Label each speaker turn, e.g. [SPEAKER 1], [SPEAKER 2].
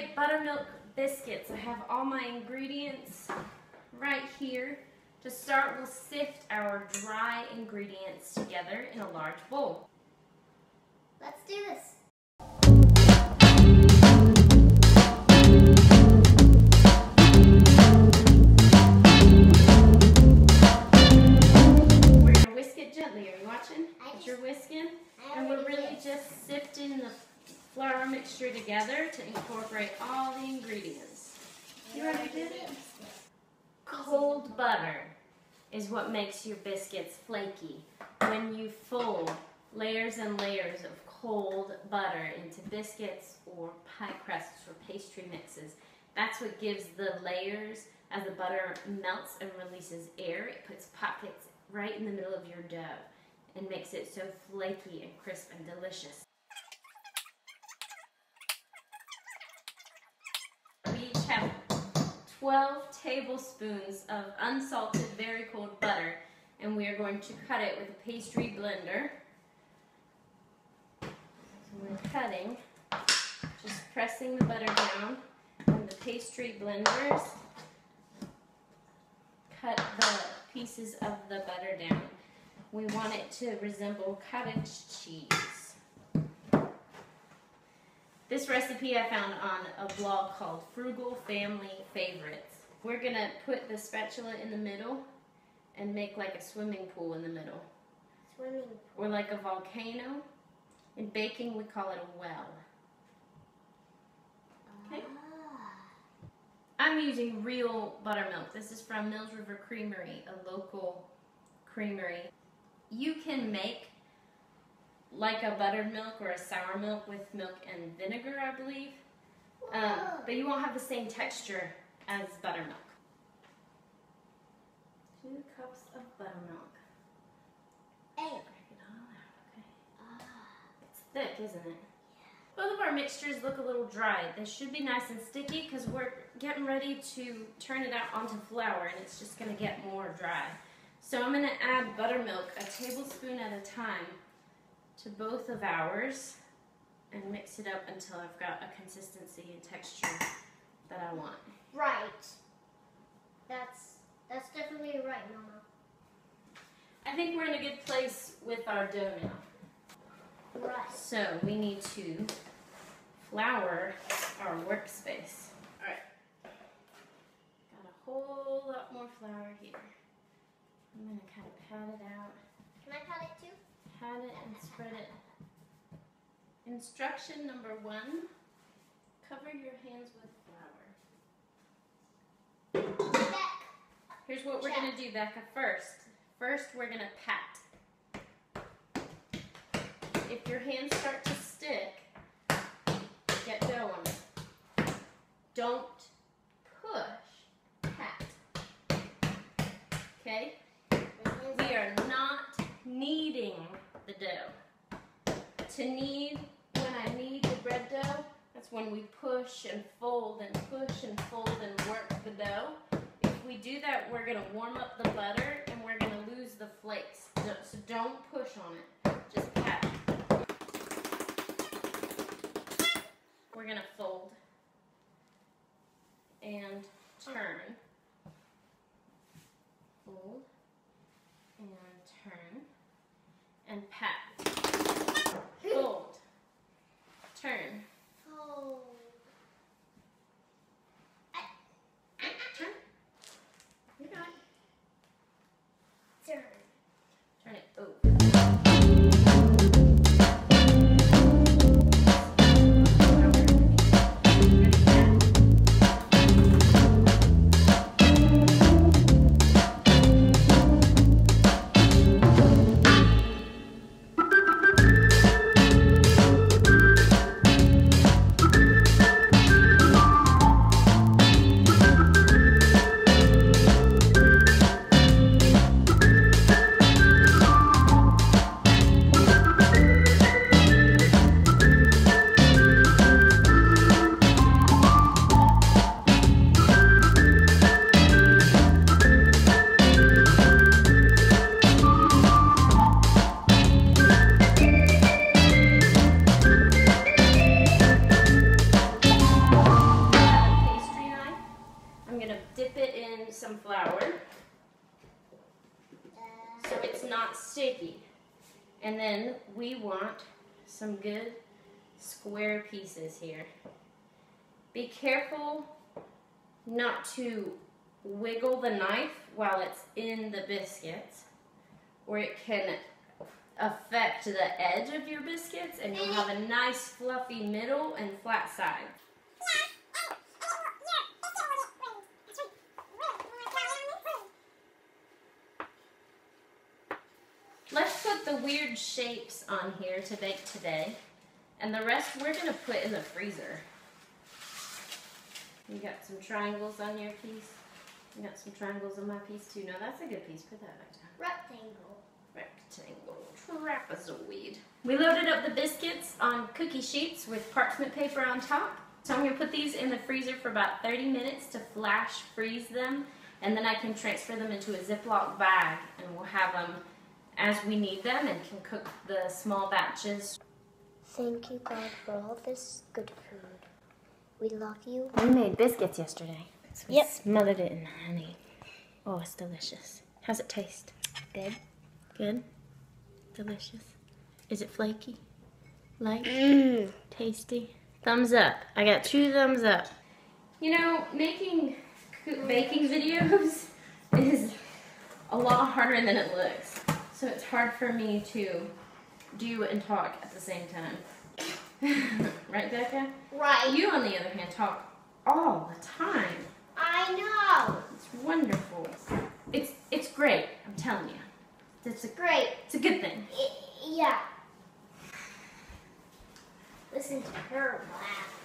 [SPEAKER 1] make buttermilk biscuits. I have all my ingredients right here. To start, we'll sift our dry ingredients together in a large bowl.
[SPEAKER 2] Let's do this.
[SPEAKER 1] We're going to whisk it gently. Are you watching? As you're whisking? And we're really just sifting the flour mixture together to incorporate all the ingredients. You ready to do it? Cold butter is what makes your biscuits flaky. When you fold layers and layers of cold butter into biscuits or pie crusts or pastry mixes, that's what gives the layers, as the butter melts and releases air, it puts pockets right in the middle of your dough and makes it so flaky and crisp and delicious. We each have 12 tablespoons of unsalted, very cold butter, and we are going to cut it with a pastry blender. So we're cutting, just pressing the butter down, and the pastry blenders cut the pieces of the butter down. We want it to resemble cottage cheese. This recipe I found on a blog called Frugal Family Favorites. We're gonna put the spatula in the middle and make like a swimming pool in the middle.
[SPEAKER 2] Swimming pool.
[SPEAKER 1] Or like a volcano. In baking, we call it a well. Okay. I'm using real buttermilk. This is from Mills River Creamery, a local creamery. You can make like a buttered milk or a sour milk with milk and vinegar, I believe. But you won't have the same texture as buttermilk. 2 cups of buttermilk.
[SPEAKER 2] Hey.
[SPEAKER 1] Break it all out, okay. It's thick, isn't it? Both of our mixtures look a little dry. They should be nice and sticky because we're getting ready to turn it out onto flour, and it's just going to get more dry. So I'm going to add buttermilk a tablespoon at a time to both of ours and mix it up until I've got a consistency and texture that I want.
[SPEAKER 2] Right. That's definitely right, Mama.
[SPEAKER 1] I think we're in a good place with our dough now.
[SPEAKER 2] Right.
[SPEAKER 1] So we need to flour our workspace. Alright. Got a whole lot more flour here. I'm going to kind of pat it out.
[SPEAKER 2] Can I pat it too?
[SPEAKER 1] Pat it and spread it. Instruction number 1, cover your hands with flour.
[SPEAKER 2] Back.
[SPEAKER 1] Here's what we're going to do, Becca, first. First, we're going to pat. If your hands start to stick, get dough on it. Don't push, pat. Okay? We are not kneading the dough. To knead, when I knead the bread dough, that's when we push and fold and push and fold and work the dough. If we do that, we're going to warm up the butter and we're going to lose the flakes. So don't push on it, just pat. We're going to fold and turn. Fold and turn and pat. Fold. Turn.
[SPEAKER 2] Fold.
[SPEAKER 1] Turn. You got it.
[SPEAKER 2] Turn.
[SPEAKER 1] Turn it over. some flour so it's not sticky. And then we want some good square pieces here. Be careful not to wiggle the knife while it's in the biscuits, or it can affect the edge of your biscuits and you'll have a nice fluffy middle and flat side. Let's put the weird shapes on here to bake today, and the rest we're going to put in the freezer. You got some triangles on your piece? You got some triangles on my piece too? No, that's a good piece. Put that back down.
[SPEAKER 2] Rectangle.
[SPEAKER 1] Trapezoid. We loaded up the biscuits on cookie sheets with parchment paper on top. So I'm going to put these in the freezer for about 30 minutes to flash freeze them, and then I can transfer them into a Ziploc bag, and we'll have them as we need them and can cook the small batches.
[SPEAKER 2] Thank you, God, for all this good food. We love you.
[SPEAKER 1] We made biscuits yesterday. So we smothered it in honey. Oh, it's delicious. How's it taste?
[SPEAKER 2] Good.
[SPEAKER 1] Good? Delicious. Is it flaky? Light? Tasty? Thumbs up. I got 2 thumbs up. You know, making baking videos is a lot harder than it looks. So it's hard for me to do and talk at the same time. Right, Becca?
[SPEAKER 2] Right.
[SPEAKER 1] You, on the other hand, talk all the time.
[SPEAKER 2] I know.
[SPEAKER 1] It's wonderful. It's great, I'm telling you. It's
[SPEAKER 2] Great.
[SPEAKER 1] It's a good thing.
[SPEAKER 2] Yeah. Listen to her laugh.